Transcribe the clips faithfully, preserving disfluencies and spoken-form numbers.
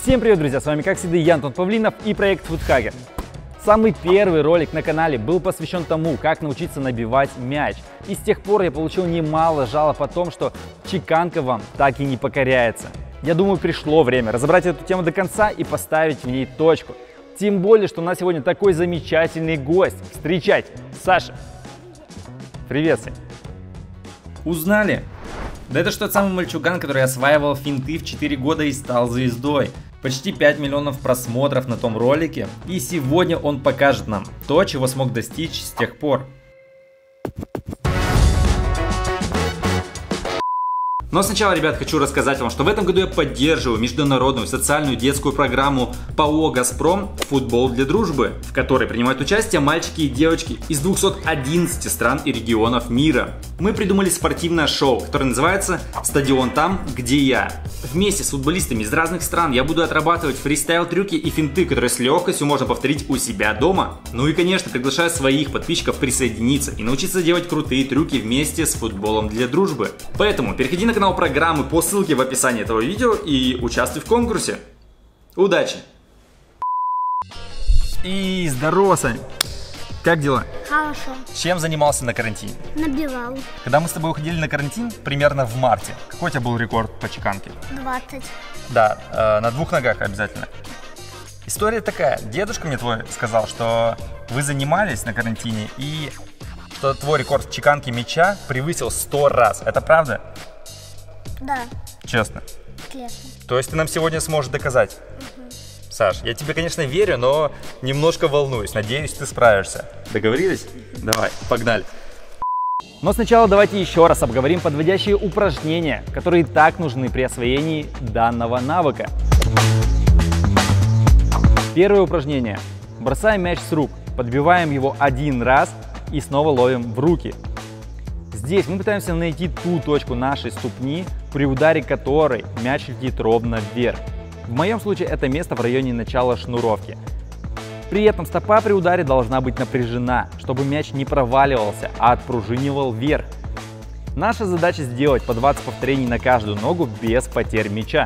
Всем привет, друзья! С вами, как всегда, я, Антон Павлинов и проект FootHacker. Самый первый ролик на канале был посвящен тому, как научиться набивать мяч. И с тех пор я получил немало жалоб о том, что чеканка вам так и не покоряется. Я думаю, пришло время разобрать эту тему до конца и поставить в ней точку. Тем более, что у нас сегодня такой замечательный гость. Встречайте, Саша. Привет, Сань. Узнали? Да это что тот самый мальчуган, который осваивал финты в четыре года и стал звездой. Почти пять миллионов просмотров на том ролике. И сегодня он покажет нам то, чего смог достичь с тех пор. Но сначала, ребят, хочу рассказать вам, что в этом году я поддерживаю международную социальную детскую программу ПАО «Газпром. Футбол для дружбы», в которой принимают участие мальчики и девочки из двухсот одиннадцати стран и регионов мира. Мы придумали спортивное шоу, которое называется «Стадион там, где я». Вместе с футболистами из разных стран я буду отрабатывать фристайл-трюки и финты, которые с легкостью можно повторить у себя дома. Ну и, конечно, приглашаю своих подписчиков присоединиться и научиться делать крутые трюки вместе с футболом для дружбы. Поэтому переходи на канал программы по ссылке в описании этого видео и участвуй в конкурсе. Удачи! И здорово, Сань. Как дела? Хорошо. Чем занимался на карантине? Набивал. Когда мы с тобой уходили на карантин, примерно в марте, какой у тебя был рекорд по чеканке? двадцать. Да, э, на двух ногах обязательно. История такая. Дедушка мне твой сказал, что вы занимались на карантине и что твой рекорд в чеканке мяча превысил сто раз. Это правда? Да. Честно. Честно. То есть ты нам сегодня сможешь доказать? Угу. Саш, я тебе, конечно, верю, но немножко волнуюсь. Надеюсь, ты справишься. Договорились? Давай, погнали. Но сначала давайте еще раз обговорим подводящие упражнения, которые так нужны при освоении данного навыка. Первое упражнение. Бросаем мяч с рук, подбиваем его один раз и снова ловим в руки. Здесь мы пытаемся найти ту точку нашей ступни, при ударе которой мяч летит ровно вверх. В моем случае это место в районе начала шнуровки. При этом стопа при ударе должна быть напряжена, чтобы мяч не проваливался, а отпружинивал вверх. Наша задача сделать по двадцать повторений на каждую ногу без потерь мяча.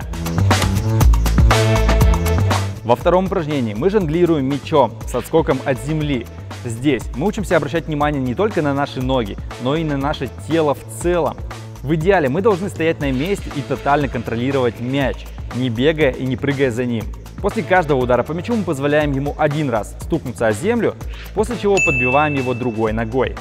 Во втором упражнении мы жонглируем мячом с отскоком от земли. Здесь мы учимся обращать внимание не только на наши ноги, но и на наше тело в целом. В идеале мы должны стоять на месте и тотально контролировать мяч, не бегая и не прыгая за ним. После каждого удара по мячу мы позволяем ему один раз стукнуться о землю, после чего подбиваем его другой ногой.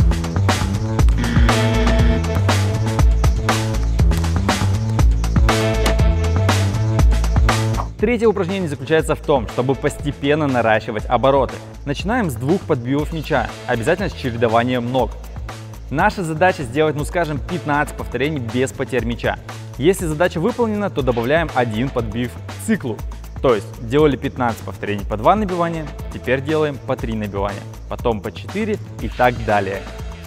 Третье упражнение заключается в том, чтобы постепенно наращивать обороты. Начинаем с двух подбивов мяча, обязательно с чередованием ног. Наша задача сделать, ну скажем, пятнадцать повторений без потерь мяча. Если задача выполнена, то добавляем один подбив к циклу. То есть делали пятнадцать повторений по два набивания, теперь делаем по три набивания, потом по четыре и так далее.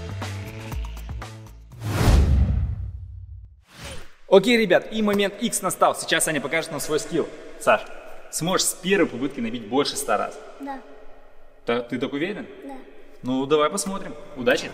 Окей, ребят, и момент X настал. Сейчас Аня покажет нам свой скилл. Саш, сможешь с первой попытки набить больше ста раз? Да. Та, ты так уверен? Да. Ну, давай посмотрим. Удачи!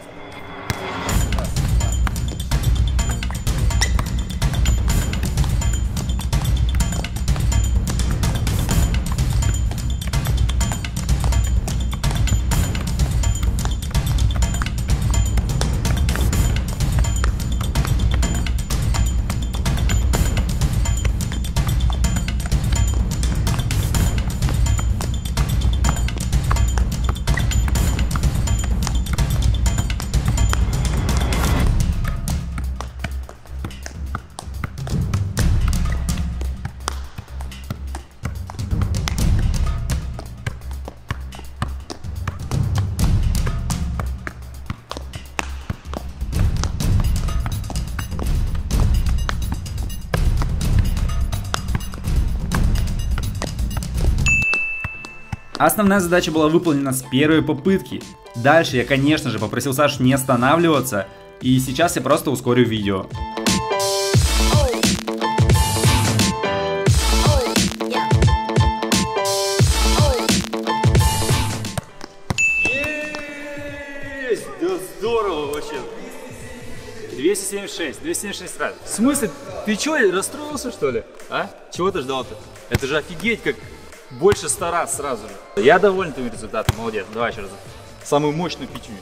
Основная задача была выполнена с первой попытки. Дальше я, конечно же, попросил Сашу не останавливаться, и сейчас я просто ускорю видео. Есть! Да здорово вообще! двести семьдесят шесть, двести семьдесят шесть раз. В смысле? Ты чё, расстроился, что ли? А? Чего ты ждал-то? Это же офигеть, как больше ста раз сразу же. Я доволен твоим результатом, молодец. Давай еще раз. Самую мощную пятюню.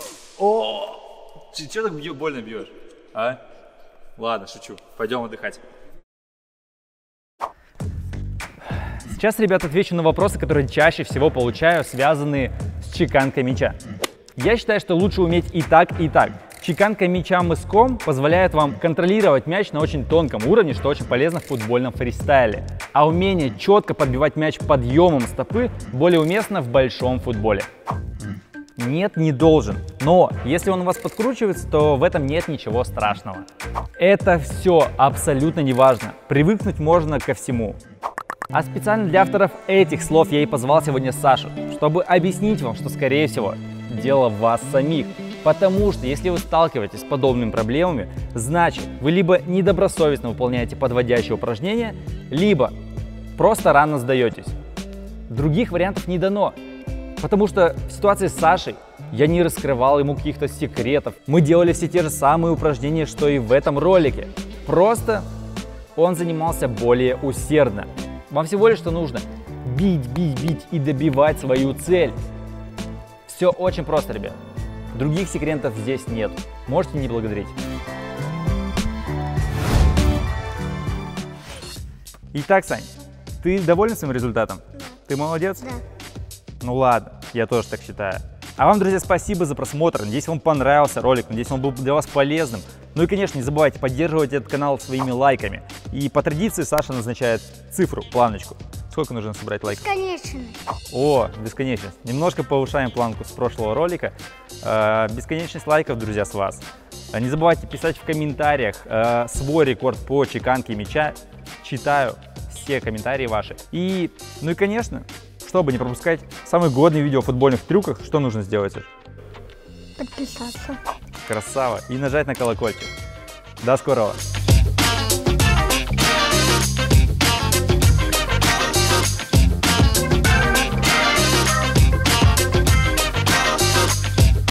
О! Чё так бью, больно бьешь? А? Ладно, шучу. Пойдем отдыхать. Сейчас, ребят, отвечу на вопросы, которые чаще всего получаю, связанные с чеканкой мяча. Я считаю, что лучше уметь и так, и так. Чеканка мяча мыском позволяет вам контролировать мяч на очень тонком уровне, что очень полезно в футбольном фристайле. А умение четко подбивать мяч подъемом стопы более уместно в большом футболе. Нет, не должен. Но если он у вас подкручивается, то в этом нет ничего страшного. Это все абсолютно не важно. Привыкнуть можно ко всему. А специально для авторов этих слов я и позвал сегодня Сашу, чтобы объяснить вам, что, скорее всего, дело в вас самих. Потому что, если вы сталкиваетесь с подобными проблемами, значит, вы либо недобросовестно выполняете подводящие упражнения, либо просто рано сдаетесь. Других вариантов не дано. Потому что в ситуации с Сашей я не раскрывал ему каких-то секретов. Мы делали все те же самые упражнения, что и в этом ролике. Просто он занимался более усердно. Вам всего лишь что нужно бить, бить, бить и добивать свою цель. Все очень просто, ребят. Других секретов здесь нет. Можете не благодарить. Итак, Сань, ты доволен своим результатом? Ты молодец? Да. Ну ладно, я тоже так считаю. А вам, друзья, спасибо за просмотр. Надеюсь, вам понравился ролик. Надеюсь, он был для вас полезным. Ну и, конечно, не забывайте поддерживать этот канал своими лайками. И по традиции Саша назначает цифру, планочку. Сколько нужно собрать лайков? Бесконечность. О, бесконечность. Немножко повышаем планку с прошлого ролика. Э, бесконечность лайков, друзья, с вас. Не забывайте писать в комментариях э, свой рекорд по чеканке мяча. Читаю все комментарии ваши. И, ну и, конечно, чтобы не пропускать самые годные видео о футбольных трюках, что нужно сделать? Подписаться. Красава. И нажать на колокольчик. До скорого.